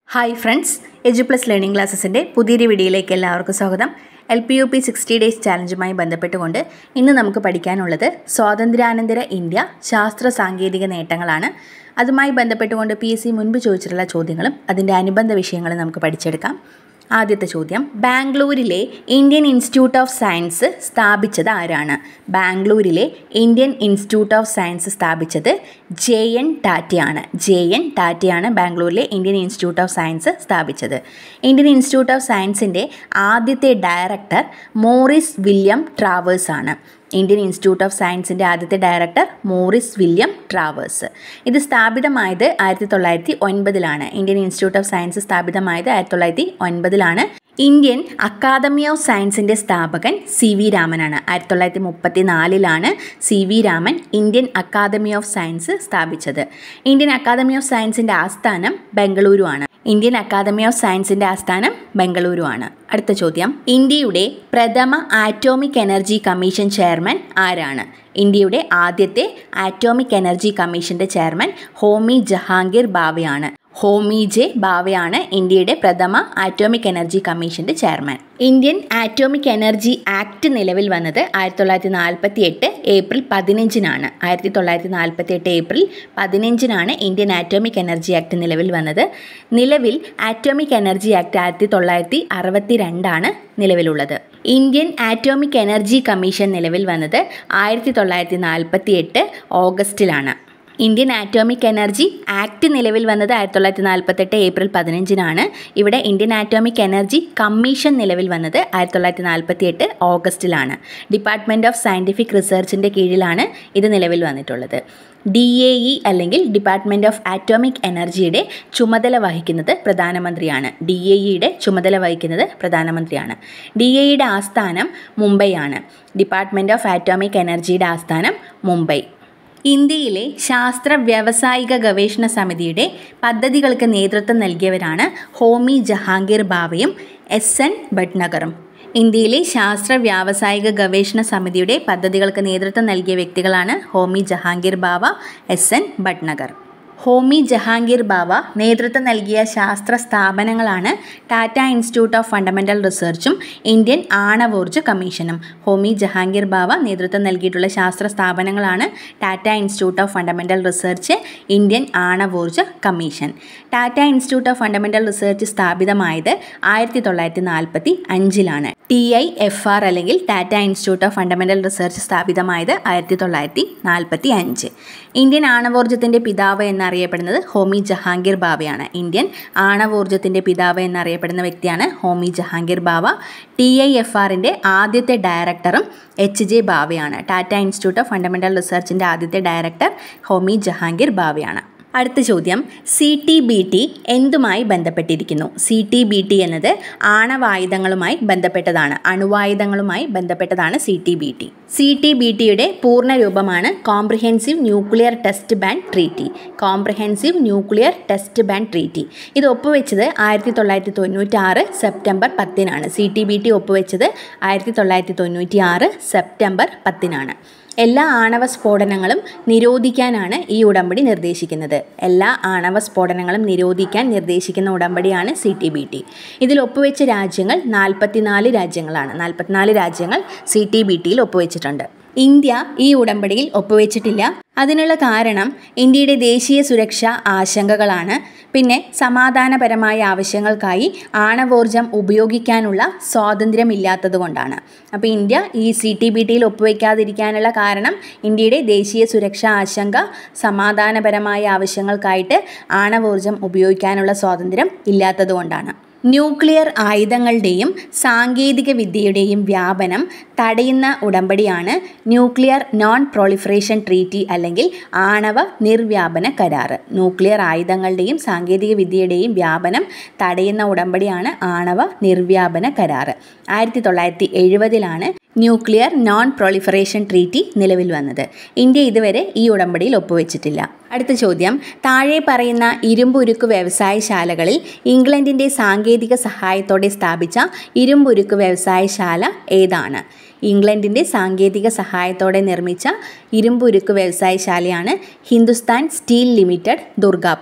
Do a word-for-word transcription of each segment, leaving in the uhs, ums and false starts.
Hi friends, Edu Plus Learning ക്ലാസ്സസിൻ്റെ പുതിയൊരു വീഡിയോയിലേക്ക് എല്ലാവർക്കും സ്വാഗതം. L P U P sixty days ചാലഞ്ചുമായി ബന്ധപ്പെട്ടുകൊണ്ട് ഇന്ന് നമുക്ക് പഠിക്കാനുള്ളത് സ്വാതന്ത്ര്യാനന്തര ഇന്ത്യ ശാസ്ത്ര സാങ്കേതിക നേട്ടങ്ങളാണ്. അതുമായി ബന്ധപ്പെട്ടുകൊണ്ട് പി എസ് സി മുൻപ് ചോദിച്ചിട്ടുള്ള ചോദ്യങ്ങളും അതിൻ്റെ അനുബന്ധ വിഷയങ്ങളും നമുക്ക് പഠിച്ചെടുക്കാം. ആദ്യത്തെ ചോദ്യം, ബാംഗ്ലൂരിലെ ഇന്ത്യൻ ഇൻസ്റ്റിറ്റ്യൂട്ട് ഓഫ് സയൻസ് സ്ഥാപിച്ചത് ആരാണ്? ബാംഗ്ലൂരിലെ ഇന്ത്യൻ ഇൻസ്റ്റിറ്റ്യൂട്ട് ഓഫ് സയൻസ് സ്ഥാപിച്ചത് ജെ എൻ ടാറ്റയാണ്. ജെ എൻ ടാറ്റയാണ് ബാംഗ്ലൂരിലെ ഇന്ത്യൻ ഇൻസ്റ്റിറ്റ്യൂട്ട് ഓഫ് സയൻസ് സ്ഥാപിച്ചത്. ഇന്ത്യൻ ഇൻസ്റ്റിറ്റ്യൂട്ട് ഓഫ് സയൻസിൻ്റെ ആദ്യത്തെ ഡയറക്ടർ മോറിസ് വില്യം ട്രാവേഴ്സ് ആണ്. ഇന്ത്യൻ ഇൻസ്റ്റിറ്റ്യൂട്ട് ഓഫ് സയൻസിൻ്റെ ആദ്യത്തെ ഡയറക്ടർ മോറിസ് വില്യം ട്രാവേഴ്സ്. ഇത് സ്ഥാപിതമായത് ആയിരത്തി തൊള്ളായിരത്തി ഒൻപതിലാണ്. ഇന്ത്യൻ ഇൻസ്റ്റിറ്റ്യൂട്ട് ഓഫ് സയൻസ് സ്ഥാപിതമായത് ആയിരത്തി തൊള്ളായിരത്തി ഒൻപതിലാണ്. ഇന്ത്യൻ അക്കാദമി ഓഫ് സയൻസിൻ്റെ സ്ഥാപകൻ സി വി രാമനാണ്. ആയിരത്തി തൊള്ളായിരത്തി മുപ്പത്തി നാലിലാണ് C V Raman Indian Academy of Science സ്ഥാപിച്ചത്. ഇന്ത്യൻ അക്കാദമി ഓഫ് സയൻസിൻ്റെ ആസ്ഥാനം ബംഗളൂരു ആണ്. ഇന്ത്യൻ അക്കാദമി ഓഫ് സയൻസിൻ്റെ ആസ്ഥാനം ബംഗളൂരു ആണ്. അടുത്ത ചോദ്യം, ഇന്ത്യയുടെ പ്രഥമ ആറ്റോമിക് എനർജി കമ്മീഷൻ ചെയർമാൻ ആരാണ്? ഇന്ത്യയുടെ ആദ്യത്തെ ആറ്റോമിക് എനർജി കമ്മീഷൻ്റെ ചെയർമാൻ ഹോമി ജഹാംഗീർ ഭാവയാണ്. ഹോമി ജെ ഭാവയാണ് ഇന്ത്യയുടെ പ്രഥമ ആറ്റോമിക് എനർജി കമ്മീഷൻ്റെ chairman. Indian atomic energy act നിലവിൽ വന്നത് ആയിരത്തി തൊള്ളായിരത്തി നാൽപ്പത്തി എട്ട് ഏപ്രിൽ പതിനഞ്ചിനാണ്. ആയിരത്തി തൊള്ളായിരത്തി നാൽപ്പത്തി എട്ട് ഏപ്രിൽ പതിനഞ്ചിനാണ് ഇന്ത്യൻ ആറ്റോമിക് എനർജി ആക്ട് നിലവിൽ വന്നത്. നിലവിൽ ആറ്റോമിക് എനർജി ആക്ട് ആയിരത്തി തൊള്ളായിരത്തി അറുപത്തി രണ്ടാണ് നിലവിലുള്ളത്. ഇന്ത്യൻ ആറ്റോമിക് എനർജി കമ്മീഷൻ നിലവിൽ വന്നത് ആയിരത്തി തൊള്ളായിരത്തി നാൽപ്പത്തി എട്ട് ഓഗസ്റ്റിലാണ്. ഇന്ത്യൻ ആറ്റോമിക് എനർജി ആക്ട് നിലവിൽ വന്നത് ആയിരത്തി തൊള്ളായിരത്തി നാൽപ്പത്തെട്ട് ഏപ്രിൽ പതിനഞ്ചിനാണ്. ഇവിടെ ഇന്ത്യൻ ആറ്റോമിക് എനർജി കമ്മീഷൻ നിലവിൽ വന്നത് ആയിരത്തി തൊള്ളായിരത്തി നാൽപ്പത്തി എട്ട് ഓഗസ്റ്റിലാണ്. ഡിപ്പാർട്ട്മെൻറ്റ് ഓഫ് സയൻറ്റിഫിക് റിസർച്ചിൻ്റെ കീഴിലാണ് ഇത് നിലവിൽ വന്നിട്ടുള്ളത്. ഡി എ ഇ അല്ലെങ്കിൽ ഡിപ്പാർട്ട്മെൻറ്റ് ഓഫ് ആറ്റോമിക് എനർജിയുടെ ചുമതല വഹിക്കുന്നത് പ്രധാനമന്ത്രിയാണ്. ഡി എ ഇയുടെ ചുമതല വഹിക്കുന്നത് പ്രധാനമന്ത്രിയാണ്. ഡി എ ഇയുടെ ആസ്ഥാനം മുംബൈ ആണ്. ഡിപ്പാർട്ട്മെൻറ്റ് ഓഫ് ആറ്റോമിക് എനർജിയുടെ ആസ്ഥാനം മുംബൈ. ഇന്ത്യയിലെ ശാസ്ത്ര വ്യാവസായിക ഗവേഷണ സമിതിയുടെ പദ്ധതികൾക്ക് നേതൃത്വം നൽകിയവരാണ് ഹോമി ജഹാംഗീർ ഭാവയും എസ് എൻ ഭട്നഗറും. ഇന്ത്യയിലെ ശാസ്ത്ര വ്യാവസായിക ഗവേഷണ സമിതിയുടെ പദ്ധതികൾക്ക് നേതൃത്വം നൽകിയ വ്യക്തികളാണ് ഹോമി ജഹാംഗീർ ഭാവ, എസ് എൻ ഭട്നഗർ. ഹോമി ജഹാംഗീർ ഭാവ നേതൃത്വം നൽകിയ ശാസ്ത്ര സ്ഥാപനങ്ങളാണ് ടാറ്റ ഇൻസ്റ്റിറ്റ്യൂട്ട് ഓഫ് ഫണ്ടമെൻ്റൽ റിസർച്ചും ഇന്ത്യൻ ആണവോർജ്ജ കമ്മീഷനും. ഹോമി ജഹാംഗീർ ഭാവ നേതൃത്വം നൽകിയിട്ടുള്ള ശാസ്ത്ര സ്ഥാപനങ്ങളാണ് Tata Institute of Fundamental Research, Indian ആണവോർജ്ജ കമ്മീഷൻ. Tata Institute of Fundamental Research സ്ഥാപിതമായത് ആയിരത്തി തൊള്ളായിരത്തി നാൽപ്പത്തി അഞ്ചിലാണ്. ടി ഐ എഫ് ആർ അല്ലെങ്കിൽ Tata Institute of Fundamental Research സ്ഥാപിതമായത് ആയിരത്തി തൊള്ളായിരത്തി നാൽപ്പത്തി അഞ്ച്. ഇന്ത്യൻ ആണവോർജ്ജത്തിൻ്റെ പിതാവ് എന്നറിയപ്പെടുന്നത് ഹോമി ജഹാംഗീർ ഭാവയാണ്. ഇന്ത്യൻ ആണവോർജ്ജത്തിൻ്റെ പിതാവ് എന്നറിയപ്പെടുന്ന വ്യക്തിയാണ് ഹോമി ജഹാംഗീർ ഭാവ. ടി ഐ എഫ് ആറിൻ്റെ ആദ്യത്തെ ഡയറക്ടറും എച്ച് ജെ ഭാവയാണ്. ടാറ്റ ഇൻസ്റ്റിറ്റ്യൂട്ട് ഓഫ് ഫണ്ടമെൻ്റൽ റിസർച്ചിൻ്റെ ആദ്യത്തെ ഡയറക്ടർ ഹോമി ജഹാംഗീർ ഭാവയാണ്. അടുത്ത ചോദ്യം, സി ടി ബി ടി എന്തുമായി ബന്ധപ്പെട്ടിരിക്കുന്നു? സി ടി ബി ടി എന്നത് ആണവായുധങ്ങളുമായി ബന്ധപ്പെട്ടതാണ്. അണുവായുധങ്ങളുമായി ബന്ധപ്പെട്ടതാണ് C T B T. C T B ടിയുടെ പൂർണ്ണ രൂപമാണ് comprehensive nuclear test ban treaty. Comprehensive nuclear test ban treaty. ഇത് ഒപ്പുവെച്ചത് ആയിരത്തി തൊള്ളായിരത്തി തൊണ്ണൂറ്റി ആറ് സെപ്റ്റംബർ പത്തിനാണ്. സി ടി ബി ടി ഒപ്പുവെച്ചത് ആയിരത്തി തൊള്ളായിരത്തി തൊണ്ണൂറ്റി ആറ് സെപ്റ്റംബർ പത്തിനാണ്. എല്ലാ ആണവ സ്ഫോടനങ്ങളും നിരോധിക്കാനാണ് ഈ ഉടമ്പടി നിർദ്ദേശിക്കുന്നത്. എല്ലാ ആണവ സ്ഫോടനങ്ങളും നിരോധിക്കാൻ നിർദ്ദേശിക്കുന്ന ഉടമ്പടിയാണ് സി ടി ബി ടി. ഇതിൽ ഒപ്പുവെച്ച രാജ്യങ്ങൾ നാൽപ്പത്തിനാല് രാജ്യങ്ങളാണ്. നാൽപ്പത്തിനാല് രാജ്യങ്ങൾ സി ടി ബി ടിയിൽ ഒപ്പുവെച്ചിട്ടുണ്ട്. ഇന്ത്യ ഈ ഉടമ്പടിയിൽ ഒപ്പുവെച്ചിട്ടില്ല. അതിനുള്ള കാരണം ഇന്ത്യയുടെ ദേശീയ സുരക്ഷാ ആശങ്കകളാണ്. പിന്നെ സമാധാനപരമായ ആവശ്യങ്ങൾക്കായി ആണവോർജ്ജം ഉപയോഗിക്കാനുള്ള സ്വാതന്ത്ര്യമില്ലാത്തതുകൊണ്ടാണ്. അപ്പോൾ ഇന്ത്യ ഈ സി ടി ബി ടിയിൽ ഒപ്പുവെക്കാതിരിക്കാനുള്ള കാരണം ഇന്ത്യയുടെ ദേശീയ സുരക്ഷാ ആശങ്ക, സമാധാനപരമായ ആവശ്യങ്ങൾക്കായിട്ട് ആണവോർജ്ജം ഉപയോഗിക്കാനുള്ള സ്വാതന്ത്ര്യം ഇല്ലാത്തതുകൊണ്ടാണ്. ന്യൂക്ലിയർ ആയുധങ്ങളുടെയും സാങ്കേതിക വിദ്യയുടെയും വ്യാപനം തടയുന്ന ഉടമ്പടിയാണ് ന്യൂക്ലിയർ നോൺ പ്രൊളിഫറേഷൻ ട്രീറ്റി അല്ലെങ്കിൽ ആണവ നിർവ്യാപന കരാറ്. ന്യൂക്ലിയർ ആയുധങ്ങളുടെയും സാങ്കേതിക വിദ്യയുടെയും വ്യാപനം തടയുന്ന ഉടമ്പടിയാണ് ആണവ നിർവ്യാപന കരാറ്. ആയിരത്തി തൊള്ളായിരത്തി എഴുപതിലാണ് ന്യൂക്ലിയർ നോൺ പ്രൊളിഫറേഷൻ ട്രീറ്റി നിലവിൽ വന്നത്. ഇന്ത്യ ഇതുവരെ ഈ ഉടമ്പടിയിൽ ഒപ്പുവെച്ചിട്ടില്ല. അടുത്ത ചോദ്യം, താഴെ പറയുന്ന ഇരുമ്പുരുക്ക് വ്യവസായശാലകളിൽ ഇംഗ്ലണ്ടിൻ്റെ സാങ്കേതിക സഹായത്തോടെ സ്ഥാപിച്ച ഇരുമ്പുരുക്ക് വ്യവസായശാല ഏതാണ്? ഇംഗ്ലണ്ടിൻ്റെ സാങ്കേതിക സഹായത്തോടെ നിർമ്മിച്ച ഇരുമ്പുരുക്ക് വ്യവസായശാലയാണ് Hindustan steel limited, Durgapur.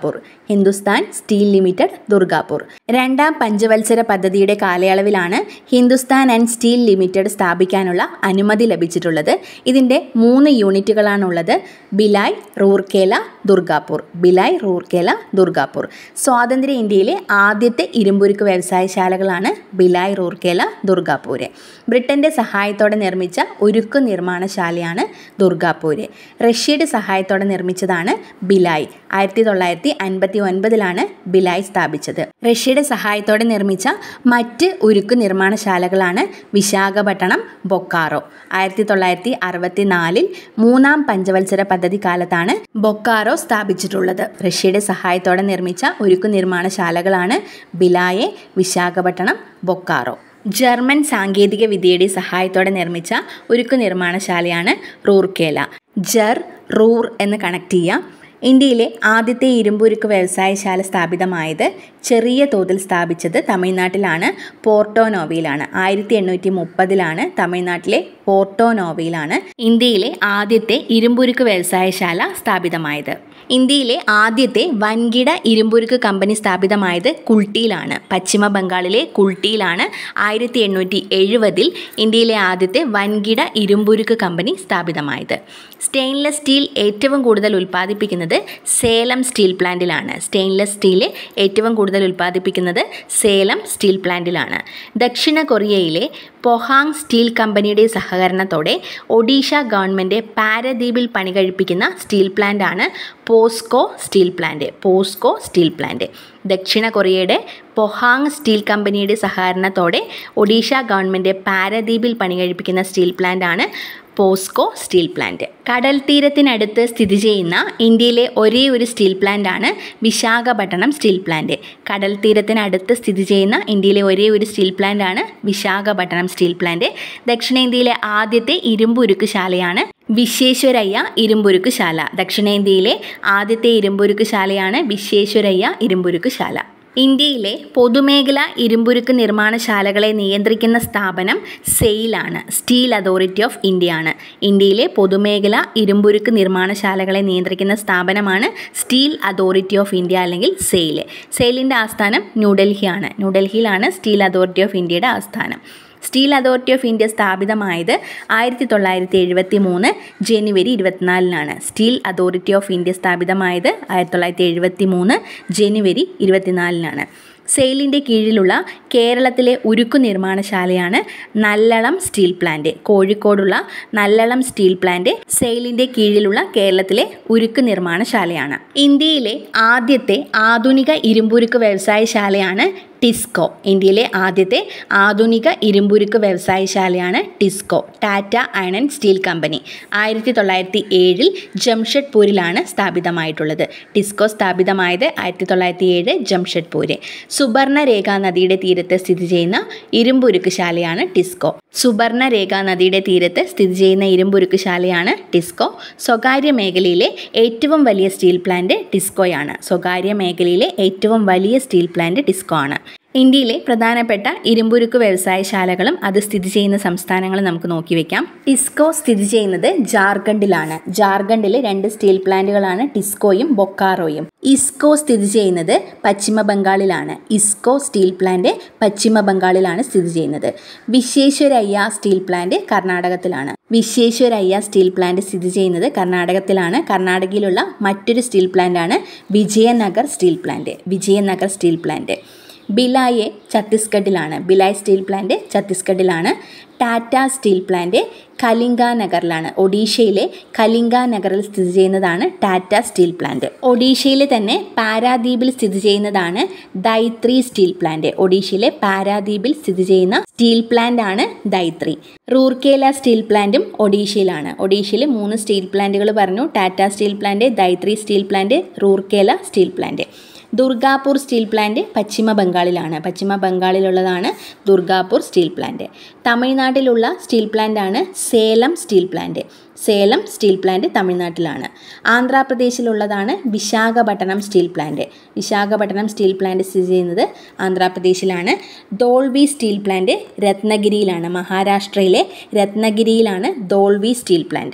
Hindustan steel limited Durgapur. രണ്ടാം പഞ്ചവത്സര പദ്ധതിയുടെ കാലയളവിലാണ് ഹിന്ദുസ്ഥാൻ ആൻഡ് സ്റ്റീൽ ലിമിറ്റഡ് സ്ഥാപിക്കാനുള്ള അനുമതി ലഭിച്ചിട്ടുള്ളത്. ഇതിൻ്റെ മൂന്ന് യൂണിറ്റുകളാണുള്ളത്: ഭിലായ്, റൂർക്കേല, ദുർഗാപൂർ. ഭിലായ്, റൂർക്കേല, ദുർഗാപൂർ. സ്വാതന്ത്ര്യ ഇന്ത്യയിലെ ആദ്യത്തെ ഇരുമ്പുരുക്ക് വ്യവസായശാലകളാണ് ഭിലായ്, റൂർക്കേല, ദുർഗാപൂർ. ബ്രിട്ടൻ്റെ സഹായത്തോടെ നിർമ്മിച്ച ഉരുക്ക് നിർമ്മാണശാലയാണ് ദുർഗാപൂർ. റഷ്യയുടെ സഹായത്തോടെ നിർമ്മിച്ചതാണ് ഭിലായ്. ആയിരത്തി തൊള്ളായിരത്തി അൻപത്തി ഒൻപതിലാണ് ഭിലായ് സ്ഥാപിച്ചത്. റഷ്യയുടെ സഹായത്തോടെ നിർമ്മിച്ച മറ്റ് ഉരുക്ക് നിർമ്മാണശാലകളാണ് വിശാഖപട്ടണം, ബൊക്കാറോ. ആയിരത്തി തൊള്ളായിരത്തി അറുപത്തി നാലിൽ മൂന്നാം പഞ്ചവത്സര പദ്ധതി കാലത്താണ് ബൊക്കാറോ സ്ഥാപിച്ചിട്ടുള്ളത്. റഷ്യയുടെ സഹായത്തോടെ നിർമ്മിച്ച ഉരുക്ക് നിർമ്മാണശാലകളാണ് ഭിലായ്, വിശാഖപട്ടണം, ബൊക്കാറോ. ജർമ്മൻ സാങ്കേതിക വിദ്യയുടെ സഹായത്തോടെ നിർമ്മിച്ച ഉരുക്ക് നിർമ്മാണശാലയാണ് റൂർക്കേല. ജർ, റൂർ എന്ന് കണക്ട് ചെയ്യാം. ഇന്ത്യയിലെ ആദ്യത്തെ ഇരുമ്പുരുക്ക് വ്യവസായശാല സ്ഥാപിതമായത് ചെറിയ തോതിൽ സ്ഥാപിച്ചത് തമിഴ്നാട്ടിലാണ്, പോർട്ടോനോവയിലാണ്. ആയിരത്തി എണ്ണൂറ്റി മുപ്പതിലാണ് തമിഴ്നാട്ടിലെ പോർട്ടോനോവയിലാണ് ഇന്ത്യയിലെ ആദ്യത്തെ ഇരുമ്പുരുക്ക് വ്യവസായശാല സ്ഥാപിതമായത്. ഇന്ത്യയിലെ ആദ്യത്തെ വൻകിട ഇരുമ്പുരുക്ക് കമ്പനി സ്ഥാപിതമായത് കുൾട്ടിയിലാണ്, പശ്ചിമ ബംഗാളിലെ കുൾട്ടിയിലാണ്. ആയിരത്തി എണ്ണൂറ്റി എഴുപതിൽ ഇന്ത്യയിലെ ആദ്യത്തെ വൻകിട ഇരുമ്പുരുക്ക് കമ്പനി സ്ഥാപിതമായത്. സ്റ്റെയിൻലെസ് സ്റ്റീൽ ഏറ്റവും കൂടുതൽ ഉൽപ്പാദിപ്പിക്കുന്നത് സേലം സ്റ്റീൽ പ്ലാന്റിലാണ്. സ്റ്റെയിൻലെസ് സ്റ്റീൽ ഏറ്റവും കൂടുതൽ ഉൽപ്പാദിപ്പിക്കുന്നത് സേലം സ്റ്റീൽ പ്ലാന്റിലാണ്. ദക്ഷിണ കൊറിയയിലെ പൊഹാങ് സ്റ്റീൽ കമ്പനിയുടെ സഹകരണത്തോടെ ഒഡീഷ ഗവൺമെൻറ് പാരദ്വീപിൽ പണി കഴിപ്പിക്കുന്ന സ്റ്റീൽ പ്ലാന്റാണ് POSCO steel plant. POSCO steel plant ദക്ഷിണ കൊറിയയുടെ പൊഹാങ് സ്റ്റീൽ കമ്പനിയുടെ സഹകരണത്തോടെ ഒഡീഷ ഗവൺമെൻറ് പാരദ്വീപിൽ പണി കഴിപ്പിക്കുന്ന സ്റ്റീൽ പ്ലാന്റാണ് പോസ്കോ സ്റ്റീൽ പ്ലാന്റ്. കടൽ തീരത്തിനടുത്ത് സ്ഥിതി ചെയ്യുന്ന ഇന്ത്യയിലെ ഒരേ ഒരു സ്റ്റീൽ പ്ലാന്റാണ് വിശാഖപട്ടണം സ്റ്റീൽ പ്ലാന്റ്. കടൽ തീരത്തിനടുത്ത് സ്ഥിതി ചെയ്യുന്ന ഇന്ത്യയിലെ ഒരേ ഒരു സ്റ്റീൽ പ്ലാന്റാണ് വിശാഖപട്ടണം സ്റ്റീൽ പ്ലാന്റ്. ദക്ഷിണേന്ത്യയിലെ ആദ്യത്തെ ഇരുമ്പുരുക്ക് ശാലയാണ് വിശ്വേശ്വരയ്യ ഇരുമ്പുരുക്ക് ശാല. ദക്ഷിണേന്ത്യയിലെ ആദ്യത്തെ ഇരുമ്പുരുക്ക് ശാലയാണ് വിശ്വേശ്വരയ്യ ഇരുമ്പുരുക്ക് ശാല. ഇന്ത്യയിലെ പൊതുമേഖലാ ഇരുമ്പുരുക്ക് നിർമ്മാണശാലകളെ നിയന്ത്രിക്കുന്ന സ്ഥാപനം സെയിലാണ്, സ്റ്റീൽ അതോറിറ്റി ഓഫ് ഇന്ത്യ ആണ്. ഇന്ത്യയിലെ പൊതുമേഖലാ ഇരുമ്പുരുക്ക് നിർമ്മാണശാലകളെ നിയന്ത്രിക്കുന്ന സ്ഥാപനമാണ് സ്റ്റീൽ അതോറിറ്റി ഓഫ് ഇന്ത്യ അല്ലെങ്കിൽ സെയിൽ. സെയിലിൻ്റെ ആസ്ഥാനം ന്യൂഡൽഹിയാണ്. ന്യൂഡൽഹിയിലാണ് സ്റ്റീൽ അതോറിറ്റി ഓഫ് ഇന്ത്യയുടെ ആസ്ഥാനം. സ്റ്റീൽ അതോറിറ്റി ഓഫ് ഇന്ത്യ സ്ഥാപിതമായത് ആയിരത്തി തൊള്ളായിരത്തി എഴുപത്തി മൂന്ന് ജനുവരി ഇരുപത്തിനാലിനാണ്. സ്റ്റീൽ അതോറിറ്റി ഓഫ് ഇന്ത്യ സ്ഥാപിതമായത് ആയിരത്തി തൊള്ളായിരത്തി എഴുപത്തി മൂന്ന് ജനുവരി ഇരുപത്തിനാലിനാണ്. സെയിലിൻ്റെ കീഴിലുള്ള കേരളത്തിലെ ഉരുക്കു നിർമ്മാണശാലയാണ് നല്ലളം സ്റ്റീൽ പ്ലാന്റ്. കോഴിക്കോടുള്ള നല്ലളം സ്റ്റീൽ പ്ലാന്റ് സെയിലിൻ്റെ കീഴിലുള്ള കേരളത്തിലെ ഉരുക്ക് നിർമ്മാണശാലയാണ്. ഇന്ത്യയിലെ ആദ്യത്തെ ആധുനിക ഇരുമ്പുരുക്ക് വ്യവസായശാലയാണ് ടിസ്കോ. ഇന്ത്യയിലെ ആദ്യത്തെ ആധുനിക ഇരുമ്പുരുക്ക് വ്യവസായശാലയാണ് TISCO, Tata iron and steel company. ആയിരത്തി തൊള്ളായിരത്തി ഏഴിൽ ജംഷഡ്പൂരിലാണ് സ്ഥാപിതമായിട്ടുള്ളത്. ടിസ്കോ സ്ഥാപിതമായത് ആയിരത്തി തൊള്ളായിരത്തി ഏഴ് ജംഷഡ്പൂര്. സുബർണരേഖ നദിയുടെ തീരത്ത് സ്ഥിതി ചെയ്യുന്ന ഇരുമ്പുരുക്ക് ശാലയാണ് ടിസ്കോ. സുബർണരേഖ നദിയുടെ തീരത്ത് സ്ഥിതി ചെയ്യുന്ന ഇരുമ്പുരുക്ക് ശാലയാണ് ടിസ്കോ. സ്വകാര്യ മേഖലയിലെ ഏറ്റവും വലിയ സ്റ്റീൽ പ്ലാന്റ് ടിസ്കോയാണ്. സ്വകാര്യ മേഖലയിലെ ഏറ്റവും വലിയ സ്റ്റീൽ പ്ലാന്റ് ടിസ്കോ ആണ്. ഇന്ത്യയിലെ പ്രധാനപ്പെട്ട ഇരുമ്പുരുക്ക് വ്യവസായശാലകളും അത് സ്ഥിതി ചെയ്യുന്ന സംസ്ഥാനങ്ങളും നമുക്ക് നോക്കി വയ്ക്കാം. ടിസ്കോ സ്ഥിതി ചെയ്യുന്നത് ജാർഖണ്ഡിലാണ്. ജാർഖണ്ഡിലെ രണ്ട് സ്റ്റീൽ പ്ലാന്റുകളാണ് ടിസ്കോയും ബൊക്കാറോയും. ഇസ്കോ സ്ഥിതി ചെയ്യുന്നത് പശ്ചിമ ബംഗാളിലാണ്. ഇസ്കോ സ്റ്റീൽ പ്ലാന്റ് പശ്ചിമ ബംഗാളിലാണ് സ്ഥിതി ചെയ്യുന്നത്. വിശ്വേശ്വരയ്യ സ്റ്റീൽ പ്ലാന്റ് കർണാടകത്തിലാണ്. വിശ്വേശ്വരയ്യ സ്റ്റീൽ പ്ലാന്റ് സ്ഥിതി ചെയ്യുന്നത് കർണാടകത്തിലാണ്. കർണാടകയിലുള്ള മറ്റൊരു സ്റ്റീൽ പ്ലാന്റാണ് Vijayanagar steel plant. Vijayanagar steel plant. Bhilai ഛത്തീസ്ഗഡിലാണ്. ഭിലായ് സ്റ്റീൽ പ്ലാന്റ് ഛത്തീസ്ഗഡിലാണ്. ടാറ്റ സ്റ്റീൽ പ്ലാന്റ് കലിംഗനഗറിലാണ്. ഒഡീഷയിലെ കലിംഗനഗറിൽ സ്ഥിതി ചെയ്യുന്നതാണ് ടാറ്റ സ്റ്റീൽ പ്ലാന്റ്. ഒഡീഷയിലെ തന്നെ പാരാദ്വീപിൽ സ്ഥിതി ചെയ്യുന്നതാണ് ദൈത്രി സ്റ്റീൽ പ്ലാന്റ്. ഒഡീഷയിലെ പാരാദ്വീപിൽ സ്ഥിതി ചെയ്യുന്ന സ്റ്റീൽ പ്ലാന്റ് ആണ് ദൈത്രി. റൂർക്കേല സ്റ്റീൽ പ്ലാന്റും ഒഡീഷയിലാണ്. ഒഡീഷയിൽ മൂന്ന് സ്റ്റീൽ പ്ലാന്റുകൾ പറഞ്ഞു: Tata steel plant, Daitari steel plant, Rourkela steel plant. Durgapur steel plant പശ്ചിമ ബംഗാളിലാണ്. പശ്ചിമ ബംഗാളിലുള്ളതാണ് ദുർഗാപൂർ സ്റ്റീൽ പ്ലാന്റ്. തമിഴ്നാട്ടിലുള്ള സ്റ്റീൽ പ്ലാന്റാണ് Salem steel plant. Salem steel plant തമിഴ്നാട്ടിലാണ്. ആന്ധ്രാപ്രദേശിലുള്ളതാണ് Visakhapatnam steel plant. Visakhapatnam steel plant സ്ഥിതി ചെയ്യുന്നത് ആന്ധ്രാപ്രദേശിലാണ്. ദോൾവി സ്റ്റീൽ പ്ലാന്റ് രത്നഗിരിയിലാണ്. മഹാരാഷ്ട്രയിലെ രത്നഗിരിയിലാണ് ദോൾവി സ്റ്റീൽ പ്ലാന്റ്.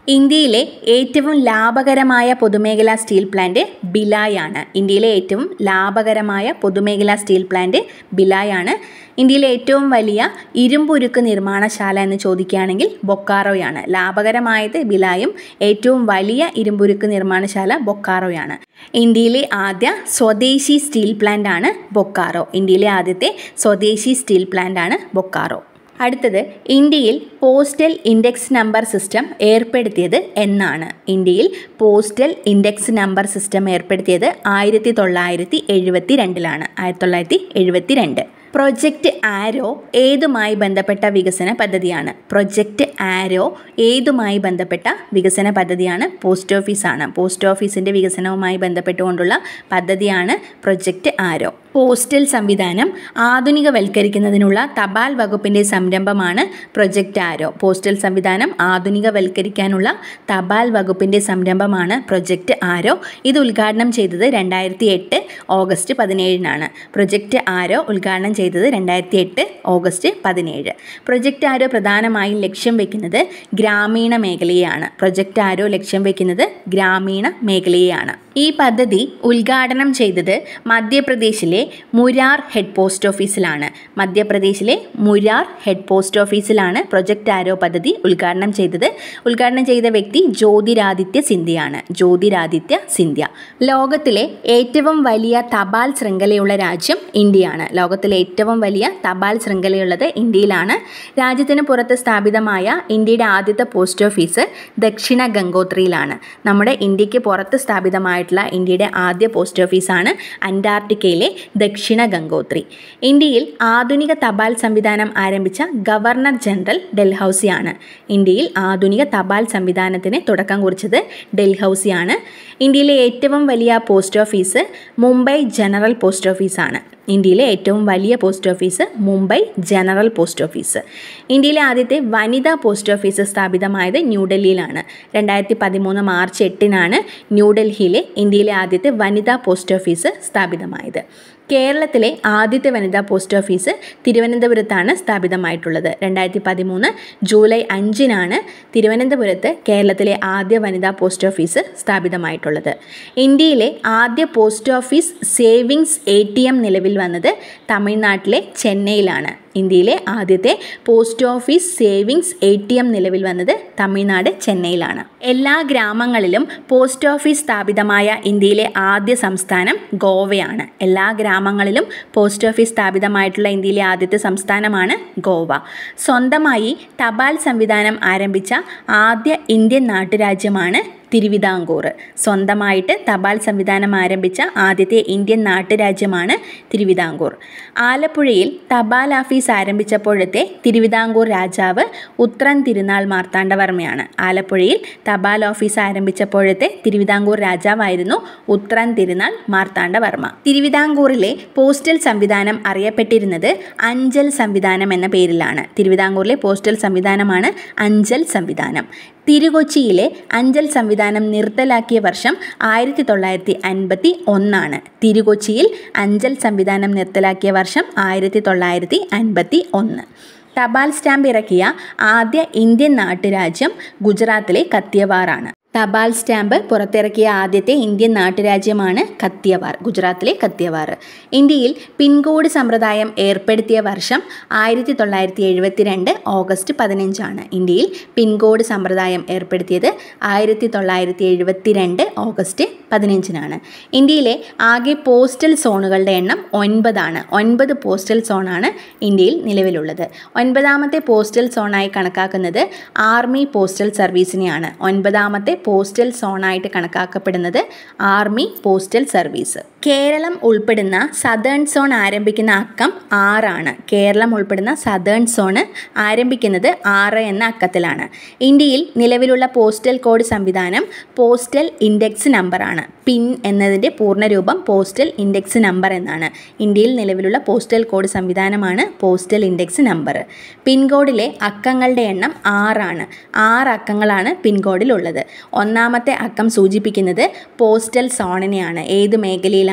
ഇന്ത്യയിലെ ഏറ്റവും ലാഭകരമായ പൊതുമേഖലാ സ്റ്റീൽ പ്ലാന്റ് ഭിലായ് ആണ്. ഇന്ത്യയിലെ ഏറ്റവും ലാഭകരമായ പൊതുമേഖലാ സ്റ്റീൽ പ്ലാന്റ് ഭിലായ് ആണ്. ഇന്ത്യയിലെ ഏറ്റവും വലിയ ഇരുമ്പുരുക്ക് നിർമ്മാണശാല എന്ന് ചോദിക്കുകയാണെങ്കിൽ ബൊക്കാറോയാണ്. ലാഭകരമായത് ഭിലായും ഏറ്റവും വലിയ ഇരുമ്പുരുക്ക് നിർമ്മാണശാല ബൊക്കാറോയാണ്. ഇന്ത്യയിലെ ആദ്യ സ്വദേശി സ്റ്റീൽ പ്ലാന്റ് ആണ് ബൊക്കാറോ. ഇന്ത്യയിലെ ആദ്യത്തെ സ്വദേശി സ്റ്റീൽ പ്ലാന്റ് ആണ് ബൊക്കാറോ. അടുത്തത്, ഇന്ത്യയിൽ പോസ്റ്റൽ ഇൻഡെക്സ് നമ്പർ സിസ്റ്റം ഏർപ്പെടുത്തിയത് എന്നാണ്? ഇന്ത്യയിൽ പോസ്റ്റൽ ഇൻഡെക്സ് നമ്പർ സിസ്റ്റം ഏർപ്പെടുത്തിയത് ആയിരത്തി തൊള്ളായിരത്തി എഴുപത്തി രണ്ടിലാണ്. ആയിരത്തി തൊള്ളായിരത്തി എഴുപത്തി രണ്ട്. പ്രൊജക്റ്റ് ആരോ ഏതുമായി ബന്ധപ്പെട്ട വികസന പദ്ധതിയാണ്? പ്രൊജക്റ്റ് ആരോ ഏതുമായി ബന്ധപ്പെട്ട വികസന പദ്ധതിയാണ്? പോസ്റ്റ് ഓഫീസാണ്. പോസ്റ്റ് ഓഫീസിൻ്റെ വികസനവുമായി ബന്ധപ്പെട്ടുകൊണ്ടുള്ള പദ്ധതിയാണ് പ്രൊജക്റ്റ് ആരോ. പോസ്റ്റൽ സംവിധാനം ആധുനികവൽക്കരിക്കുന്നതിനുള്ള തപാൽ വകുപ്പിൻ്റെ സംരംഭമാണ് പ്രൊജക്റ്റ് ആരോ. പോസ്റ്റൽ സംവിധാനം ആധുനികവൽക്കരിക്കാനുള്ള തപാൽ വകുപ്പിൻ്റെ സംരംഭമാണ് പ്രൊജക്റ്റ് ആരോ. ഇത് ഉദ്ഘാടനം ചെയ്തത് രണ്ടായിരത്തി എട്ട് ഓഗസ്റ്റ് പതിനേഴിനാണ്. പ്രൊജക്റ്റ് ആരോ ഉദ്ഘാടനം ചെയ്തത് രണ്ടായിരത്തി എട്ട് ഓഗസ്റ്റ് പതിനേഴ്. പ്രൊജക്റ്റ് ആരോ പ്രധാനമായും ലക്ഷ്യം വയ്ക്കുന്നത് ഗ്രാമീണ മേഖലയെയാണ്. പ്രൊജക്റ്റ് ആരോ ലക്ഷ്യം വയ്ക്കുന്നത് ഗ്രാമീണ മേഖലയെയാണ്. ഈ പദ്ധതി ഉദ്ഘാടനം ചെയ്തത് മധ്യപ്രദേശിലെ മുരാർ ഹെഡ് പോസ്റ്റ് ഓഫീസിലാണ്. മധ്യപ്രദേശിലെ മുരാർ ഹെഡ് പോസ്റ്റ് ഓഫീസിലാണ് പ്രൊജക്റ്റ് ആരോ പദ്ധതി ഉദ്ഘാടനം ചെയ്തത്. ഉദ്ഘാടനം ചെയ്ത വ്യക്തി ജ്യോതിരാദിത്യ സിന്ധ്യയാണ്. ജ്യോതിരാദിത്യ സിന്ധ്യ. ലോകത്തിലെ ഏറ്റവും വലിയ തപാൽ ശൃംഖലയുള്ള രാജ്യം ഇന്ത്യയാണ്. ലോകത്തിലെ ഏറ്റവും വലിയ തപാൽ ശൃംഖലയുള്ളത് ഇന്ത്യയിലാണ്. രാജ്യത്തിന് പുറത്ത് സ്ഥാപിതമായ ഇന്ത്യയുടെ ആദ്യത്തെ പോസ്റ്റ് ഓഫീസ് ദക്ഷിണ ഗംഗോത്രിയിലാണ്. നമ്മുടെ ഇന്ത്യക്ക് പുറത്ത് സ്ഥാപിതമായിട്ടുള്ള ഇന്ത്യയുടെ ആദ്യ പോസ്റ്റ് ഓഫീസാണ് അന്റാർട്ടിക്കയിലെ ദക്ഷിണ ഗംഗോത്രി. ഇന്ത്യയിൽ ആധുനിക തപാൽ സംവിധാനം ആരംഭിച്ച ഗവർണർ ജനറൽ ഡൽഹൌസിയാണ്. ഇന്ത്യയിൽ ആധുനിക തപാൽ സംവിധാനത്തിന് തുടക്കം കുറിച്ചത് ഡൽഹൌസിയാണ്. ഇന്ത്യയിലെ ഏറ്റവും വലിയ post office Mumbai general post ഓഫീസാണ്. ഇന്ത്യയിലെ ഏറ്റവും വലിയ post office Mumbai general post office. ഇന്ത്യയിലെ ആദ്യത്തെ വനിതാ പോസ്റ്റ് ഓഫീസ് സ്ഥാപിതമായത് ന്യൂഡൽഹിയിലാണ്. രണ്ടായിരത്തി പതിമൂന്ന് മാർച്ച് എട്ടിനാണ് ന്യൂഡൽഹിയിലെ ഇന്ത്യയിലെ ആദ്യത്തെ വനിതാ പോസ്റ്റ് ഓഫീസ് സ്ഥാപിതമായത്. കേരളത്തിലെ ആദ്യത്തെ വനിതാ പോസ്റ്റ് ഓഫീസ് തിരുവനന്തപുരത്താണ് സ്ഥാപിതമായിട്ടുള്ളത്. രണ്ടായിരത്തി പതിമൂന്ന് ജൂലൈ അഞ്ചിനാണ് തിരുവനന്തപുരത്ത് കേരളത്തിലെ ആദ്യ വനിതാ പോസ്റ്റ് ഓഫീസ് സ്ഥാപിതമായിട്ടുള്ളത്. ഇന്ത്യയിലെ ആദ്യ post office savings A T M നിലവിൽ വന്നത് തമിഴ്നാട്ടിലെ ചെന്നൈയിലാണ്. ഇന്ത്യയിലെ ആദ്യത്തെ post office savings A T M നിലവിൽ വന്നത് തമിഴ്നാട് ചെന്നൈയിലാണ്. എല്ലാ ഗ്രാമങ്ങളിലും പോസ്റ്റ് ഓഫീസ് സ്ഥാപിതമായ ഇന്ത്യയിലെ ആദ്യ സംസ്ഥാനം ഗോവയാണ്. എല്ലാ ഗ്രാമങ്ങളിലും പോസ്റ്റ് ഓഫീസ് സ്ഥാപിതമായിട്ടുള്ള ഇന്ത്യയിലെ ആദ്യത്തെ സംസ്ഥാനമാണ് ഗോവ. സ്വന്തമായി തപാൽ സംവിധാനം ആരംഭിച്ച ആദ്യ ഇന്ത്യൻ നാട്ടുരാജ്യമാണ് തിരുവിതാംകൂർ. സ്വന്തമായിട്ട് തപാൽ സംവിധാനം ആരംഭിച്ച ആദ്യത്തെ ഇന്ത്യൻ നാട്ടുരാജ്യമാണ് തിരുവിതാംകൂർ. ആലപ്പുഴയിൽ തപാൽ ഓഫീസ് ആരംഭിച്ചപ്പോഴത്തെ തിരുവിതാംകൂർ രാജാവ് ഉത്രൻ തിരുനാൾ മാർത്താണ്ഡവർമ്മയാണ്. ആലപ്പുഴയിൽ തപാൽ ഓഫീസ് ആരംഭിച്ചപ്പോഴത്തെ തിരുവിതാംകൂർ രാജാവായിരുന്നു ഉത്രൻ തിരുനാൾ മാർത്താണ്ഡവർമ്മ. തിരുവിതാംകൂറിലെ പോസ്റ്റൽ സംവിധാനം അറിയപ്പെട്ടിരുന്നത് അഞ്ചൽ സംവിധാനം എന്ന പേരിലാണ്. തിരുവിതാംകൂറിലെ പോസ്റ്റൽ സംവിധാനമാണ് അഞ്ചൽ സംവിധാനം. തിരുകൊച്ചിയിലെ അഞ്ചൽ സംവിധാനം നിർത്തലാക്കിയ വർഷം ആയിരത്തി തൊള്ളായിരത്തി അൻപത്തി ഒന്നാണ്. തിരുകൊച്ചിയിൽ അഞ്ചൽ സംവിധാനം നിർത്തലാക്കിയ വർഷം ആയിരത്തി തൊള്ളായിരത്തി അൻപത്തി ഒന്ന്. തപാൽ സ്റ്റാമ്പ് ഇറക്കിയ ആദ്യ ഇന്ത്യൻ നാട്ടുരാജ്യം ഗുജറാത്തിലെ കത്തിയവാറാണ്. തപാൽ സ്റ്റാമ്പ് പുറത്തിറക്കിയ ആദ്യത്തെ ഇന്ത്യൻ നാട്ടുരാജ്യമാണ് കത്തിയവാർ, ഗുജറാത്തിലെ കത്തിയവാർ. ഇന്ത്യയിൽ പിൻകോഡ് സമ്പ്രദായം ഏർപ്പെടുത്തിയ വർഷം ആയിരത്തി തൊള്ളായിരത്തി എഴുപത്തി രണ്ട് ഓഗസ്റ്റ് പതിനഞ്ചാണ്. ഇന്ത്യയിൽ പിൻകോഡ് സമ്പ്രദായം ഏർപ്പെടുത്തിയത് ആയിരത്തി തൊള്ളായിരത്തി എഴുപത്തി രണ്ട് ഓഗസ്റ്റ് പതിനഞ്ചിനാണ്. ഇന്ത്യയിലെ ആകെ പോസ്റ്റൽ സോണുകളുടെ എണ്ണം ഒൻപതാണ്. ഒൻപത് പോസ്റ്റൽ സോണാണ് ഇന്ത്യയിൽ നിലവിലുള്ളത്. ഒൻപതാമത്തെ പോസ്റ്റൽ സോണായി കണക്കാക്കുന്നത് ആർമി പോസ്റ്റൽ സർവീസിനെയാണ്. ഒൻപതാമത്തെ പോസ്റ്റൽ സോണായിട്ട് കണക്കാക്കപ്പെടുന്നത് ആർമി പോസ്റ്റൽ സർവീസ്. കേരളം ഉൾപ്പെടുന്ന സദേൺ സോൺ ആരംഭിക്കുന്ന അക്കം ആറാണ്. കേരളം ഉൾപ്പെടുന്ന സദേൺ സോൺ ആരംഭിക്കുന്നത് ആറ് എന്ന അക്കത്തിലാണ്. ഇന്ത്യയിൽ നിലവിലുള്ള പോസ്റ്റൽ കോഡ് സംവിധാനം പോസ്റ്റൽ ഇൻഡെക്സ് നമ്പറാണ്. പിൻ എന്നതിൻ്റെ പൂർണ്ണരൂപം പോസ്റ്റൽ ഇൻഡെക്സ് നമ്പർ എന്നാണ്. ഇന്ത്യയിൽ നിലവിലുള്ള പോസ്റ്റൽ കോഡ് സംവിധാനമാണ് പോസ്റ്റൽ ഇൻഡെക്സ് നമ്പർ. പിൻകോഡിലെ അക്കങ്ങളുടെ എണ്ണം ആറാണ്. ആറ് അക്കങ്ങളാണ് പിൻകോഡിലുള്ളത്. ഒന്നാമത്തെ അക്കം സൂചിപ്പിക്കുന്നത് പോസ്റ്റൽ സോണിനെയാണ്. ഏത് മേഖലയിലാണ്